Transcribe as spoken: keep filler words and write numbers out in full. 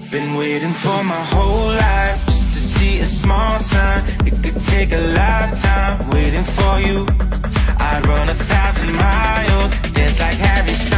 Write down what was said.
Been waiting for my whole life just to see a small sign. It could take a lifetime waiting for you. I'd run a thousand miles just like Harry Styles.